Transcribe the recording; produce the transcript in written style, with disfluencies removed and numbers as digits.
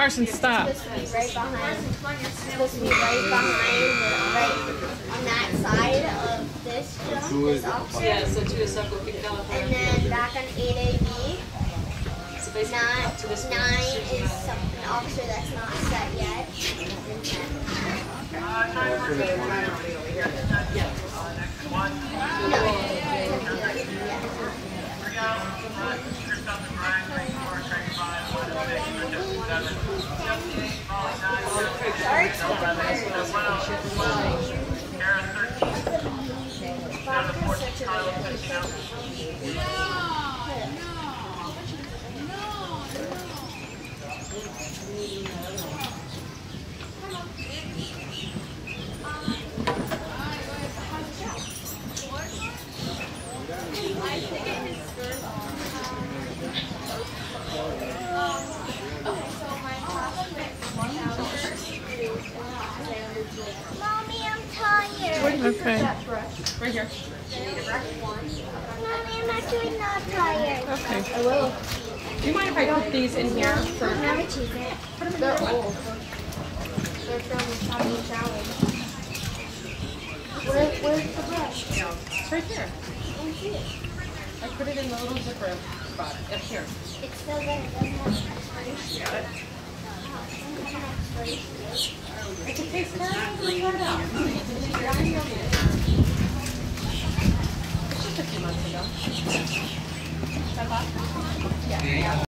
Carson, stop. It's supposed to be right behind. It's supposed to be right behind, right on that side of this jump, this officer. Yeah, so 2 is separate. And then back on 8AB, So basically, 9 to this one. is an officer that's not set yet. Mommy, I'm tired. Okay. Right here. Mommy, I'm actually not tired. Okay. I will. Do you mind if I put these in here for Have a cheese. They're old. They're from Tommy Challenge. Where's the brush? It's right here. I put it in the little zipper spot up here. It's still there. It doesn't have expiration. Got it. It's a case card. Cut it out. It's just a few months ago. Yeah.